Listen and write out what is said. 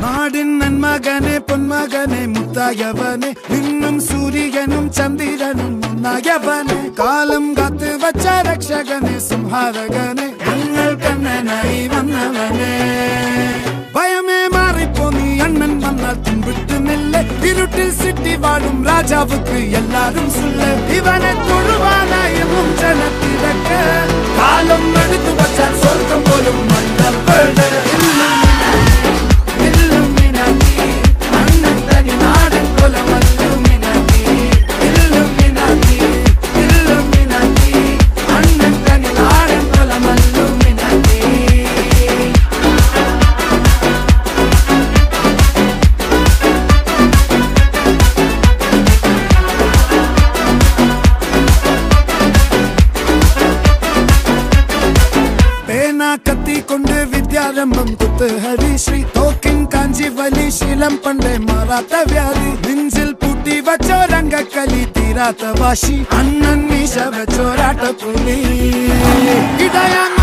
നാടിൻ നന്മകനെ പൊന്മകനെ മുത്തായവനെ നിന്നും സൂര്യനും ചന്ദ്രനും ഒന്നായവനെ കാലം കാത്ത് വച്ച രക്ഷകനെ സംഹാരകനെ ഞങ്ങൾ കണ്ണനായി വന്നവനെ ഭയമേ മാറിപ്പോ നീ അണ്ണൻ വന്നാൽ തുമ്പിട്ട് നില്ല ഇരുട്ടിൽ സിറ്റി വാഴും രാജാവുക്ക് എല്ലാരും സുല്ല ഇവനെ തൊഴുവാനായെന്നും ജനത്തിരക്ക് കാലം എടുത്തു വച്ചാൽ സ്വർഗം പോലും മണ്ണപ്പേട് കത്തി കൊണ്ട് വിദ്യാരംഭം കുത്ത് ഹരിശ്രീ തോക്കിൻ കാഞ്ചി വലി ശീലം പണ്ടേ മാറാത്ത വ്യാധി നെഞ്ചിൽ പൂട്ടി വച്ചോരംഗക്കലി തീരാത്ത വാശി അണ്ണൻ മീശ വെച്ചോരാട്ട പുലി ഇടയാ